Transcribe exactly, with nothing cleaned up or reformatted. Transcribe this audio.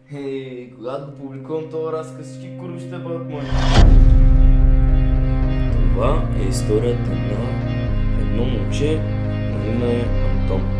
Е, когато публикувам този разказ, всички курви ще бъдат мои. Това е историята на едно момче на име Антон.